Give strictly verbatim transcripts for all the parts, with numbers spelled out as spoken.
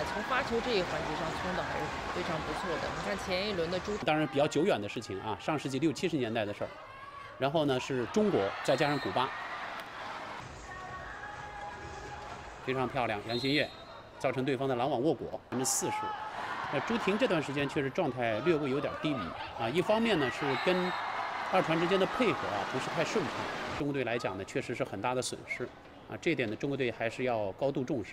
从发球这一环节上冲的还是非常不错的。你看前一轮的朱， 当然比较久远的事情啊，上世纪六七十年代的事儿。然后呢是中国，再加上古巴，非常漂亮，杨新月造成对方的拦网握果，百分之四十。那朱婷这段时间确实状态略微有点低迷啊，一方面呢是跟二传之间的配合啊不是太顺畅，中国队来讲呢确实是很大的损失啊，这一点呢中国队还是要高度重视。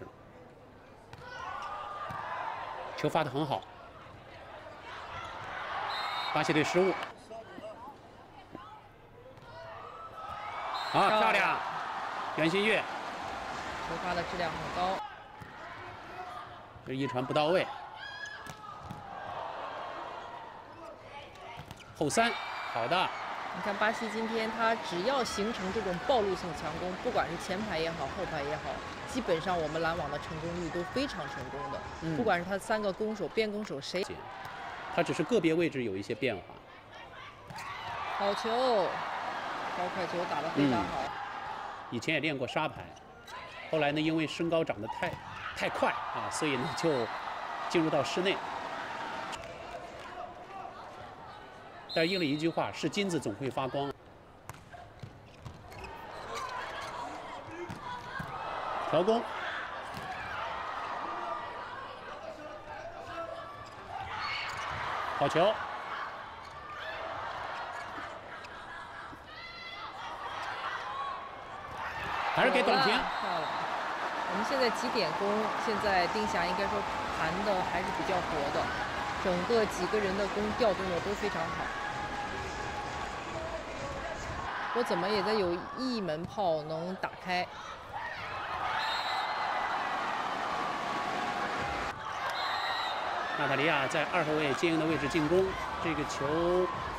球发得很好，巴西队失误。啊，漂亮！袁心玥， 球发的质量很高， 这一传不到位，后三，好的。 你看巴西今天他只要形成这种暴露性强攻，不管是前排也好，后排也好，基本上我们拦网的成功率都非常成功的。嗯、不管是他三个攻手、边攻手谁， 他只是个别位置有一些变化。 好球！高快球打得非常好、嗯。 以前也练过沙排，后来呢，因为身高长得太太快啊，所以呢就进入到室内。但是应了一句话：是金子总会发光。调攻，好球。还是给董婷。漂亮！我们现在几点攻？现在丁霞应该说盘的还是比较活的，整个几个人的攻调动的都非常好。我怎么也在有一门炮能打开。 娜塔莉亚在二后卫接应的位置进攻，这个球